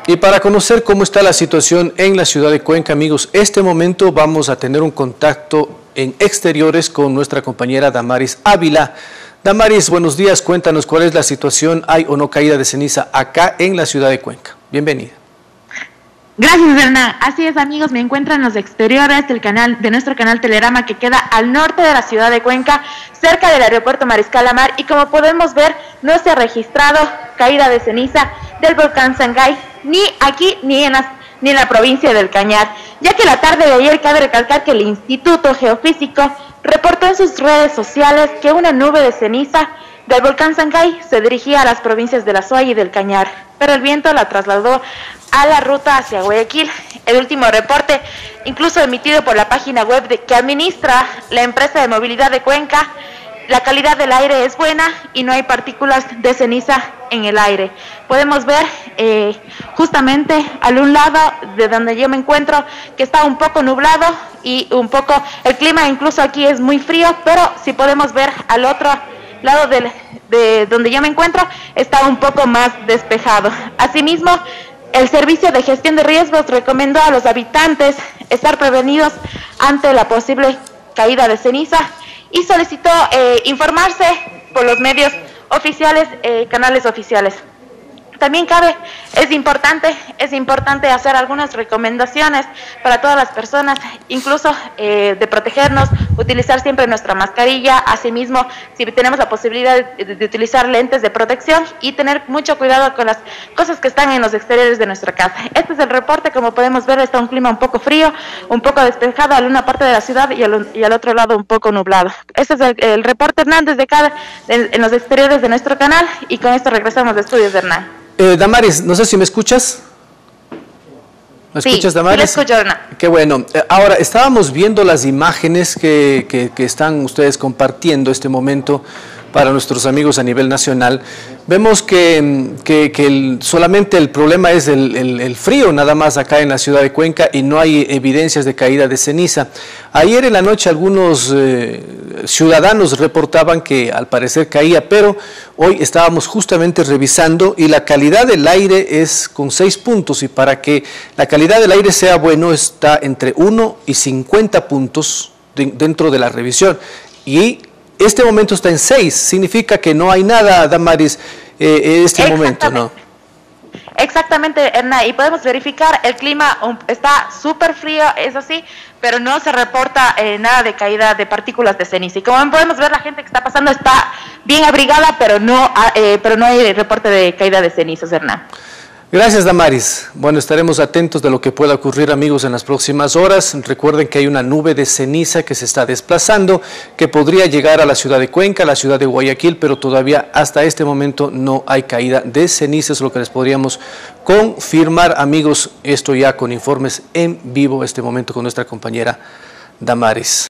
Y para conocer cómo está la situación en la ciudad de Cuenca, amigos, este momento vamos a tener un contacto en exteriores con nuestra compañera Damaris Ávila. Damaris, buenos días, cuéntanos cuál es la situación, ¿hay o no caída de ceniza acá en la ciudad de Cuenca? Bienvenida. Gracias, Hernán. Así es, amigos, me encuentro en los exteriores de nuestro canal Telerama, que queda al norte de la ciudad de Cuenca, cerca del aeropuerto Mariscal Amar, y como podemos ver, no se ha registrado caída de ceniza del volcán Sangay, ni aquí ni en la provincia del Cañar, ya que la tarde de ayer cabe recalcar que el Instituto Geofísico reportó en sus redes sociales que una nube de ceniza del volcán Sangay se dirigía a las provincias de La Suay y del Cañar, pero el viento la trasladó a la ruta hacia Guayaquil. El último reporte, incluso emitido por la página web que administra la empresa de movilidad de Cuenca, la calidad del aire es buena y no hay partículas de ceniza en el aire. Podemos ver justamente al un lado de donde yo me encuentro que está un poco nublado y el clima incluso aquí es muy frío, pero si podemos ver al otro lado de donde yo me encuentro está un poco más despejado. Asimismo, el Servicio de Gestión de Riesgos recomendó a los habitantes estar prevenidos ante la posible caída de ceniza y solicitó informarse por los medios oficiales, canales oficiales. También es importante hacer algunas recomendaciones para todas las personas, incluso de protegernos, utilizar siempre nuestra mascarilla, asimismo, si tenemos la posibilidad de utilizar lentes de protección y tener mucho cuidado con las cosas que están en los exteriores de nuestra casa. Este es el reporte. Como podemos ver, está un clima un poco frío, un poco despejado a una parte de la ciudad y al otro lado un poco nublado. Este es el reporte, Hernán, desde acá en los exteriores de nuestro canal, y con esto regresamos de estudios de Hernán. Damaris, no sé si me escuchas. ¿Me escuchas, Damaris? Sí, le escucho, Hernán. Qué bueno. Ahora, estábamos viendo las imágenes que están ustedes compartiendo este momento para nuestros amigos a nivel nacional. Vemos que solamente el problema es el frío, nada más acá en la ciudad de Cuenca, y no hay evidencias de caída de ceniza. Ayer en la noche algunos ciudadanos reportaban que al parecer caía, pero hoy estábamos justamente revisando y la calidad del aire es con 6 puntos, y para que la calidad del aire sea bueno está entre 1 y 50 puntos dentro de la revisión, y este momento está en 6, significa que no hay nada, Damaris, en este momento, ¿no? Exactamente, Hernán, y podemos verificar, el clima está súper frío, es así, pero no se reporta nada de caída de partículas de ceniza. Y como podemos ver, la gente que está pasando está bien abrigada, pero no hay reporte de caída de cenizas, Hernán. Gracias, Damaris. Bueno, estaremos atentos de lo que pueda ocurrir, amigos, en las próximas horas. Recuerden que hay una nube de ceniza que se está desplazando, que podría llegar a la ciudad de Cuenca, a la ciudad de Guayaquil, pero todavía hasta este momento no hay caída de cenizas, lo que les podríamos confirmar, amigos. Esto ya con informes en vivo, este momento con nuestra compañera Damaris.